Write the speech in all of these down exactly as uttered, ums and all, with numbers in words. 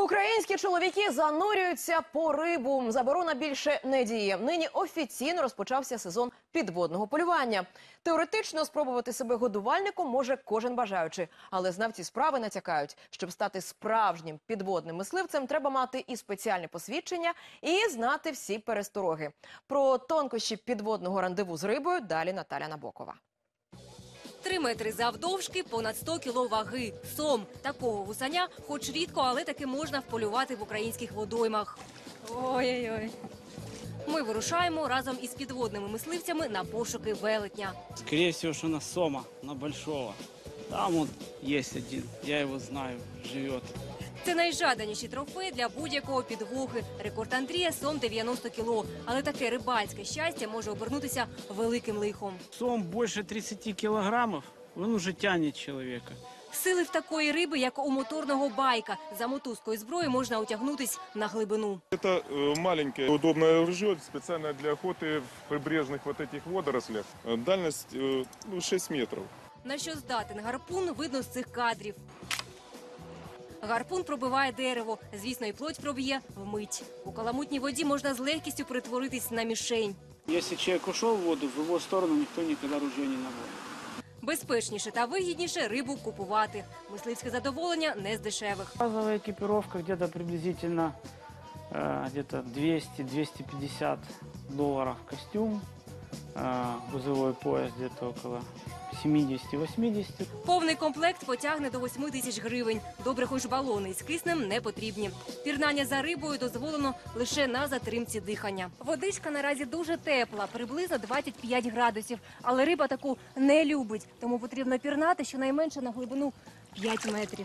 Українські чоловіки занурюються по рибу. Заборона більше не діє. Нині офіційно розпочався сезон підводного полювання. Теоретично спробувати себе годувальником може кожен бажаючий. Але знавці справи натякають, щоб стати справжнім підводним мисливцем, треба мати і спеціальне посвідчення, і знати всі перестороги. Про тонкощі підводного рандеву з рибою далі Наталя Набокова. Три метри завдовжки, понад сто кіло ваги. Сом. Такого гусаня хоч рідко, але таки можна вполювати в українських водоймах. Ой-ой-ой. Ми вирушаємо разом із підводними мисливцями на пошуки велетня. Скорее всего, что на сома, на большого. Там вот есть один, я его знаю, живет. Це найжаданіші трофеї для будь-якого підвохи. Рекорд Андрія – сом дев'яносто кіло. Але таке рибальське щастя може обернутися великим лихом. Сом больше тридцати килограммов, он уже тянет человека. Сили в такої риби, як у моторного байка. За мотузкою зброї можна утягнутись на глибину. Это э, маленькое удобное ружье, специально для охоты в прибрежных вот этих водорослях. Э, Дальность э, ну, шесть метров. На що здатен гарпун, видно з цих кадрів. Гарпун пробиває дерево. Звісно, і плоть проб'є вмить. У каламутній воді можна з легкістю перетворитись на мішень. Если человек ушел в воду, в его сторону никто никогда ружье не наводит. Безпечніше та вигідніше рибу купувати. Мисливське задоволення не з дешевих. Базовая экипировка где-то приблизительно э, где-то двести — двести пятьдесят долларов костюм, э, грузовой пояс где-то около сімдесят — вісімдесят. Повний комплект потягне до восьми тисяч гривень. Добре, хоч балони із киснем не потрібні. Пірнання за рибою дозволено лише на затримці дихання. Водичка наразі дуже тепла, приблизно двадцять п'ять градусів. Але риба таку не любить, тому потрібно пірнати щонайменше на глибину п'ять метрів.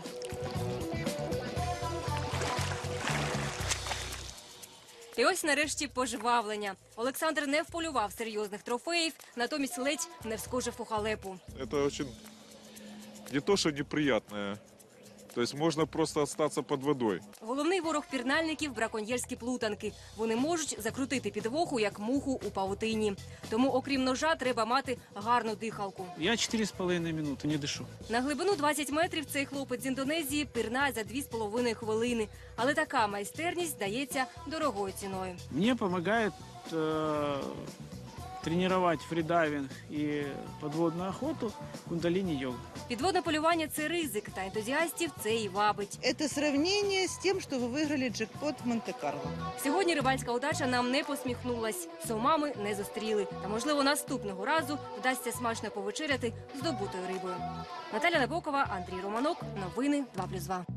І ось нарешті пожвавлення. Олександр не вполював серйозних трофеїв, натомість ледь не вскочив у халепу. Это очень не то, что неприятное. То есть можно просто остаться под водой. Головний ворог пірнальників – браконьєрські плутанки. Вони можуть закрутити підвоху, як муху у павутині. Тому, окрім ножа, треба мати гарну дихалку. Я четыре с половиной минуты не дышу. На глибину двадцять метрів цей хлопець з Індонезії пірнає за дві з половиною хвилини. Але така майстерність здається дорогою ціною. Мне помогает э, тренировать фридайвинг и подводную охоту кундалини-йога. Підводне полювання – це ризик, та ентузіастів це і вабить. Это сравнение с тем, что вы выиграли джекпот в Монте-Карло. Сьогодні рибальська удача нам не посміхнулась. Сомами не зустріли. Та, можливо, наступного разу вдасться смачно повечеряти здобутою рибою. Наталя Набокова, Андрій Романок. Новини два плюс два.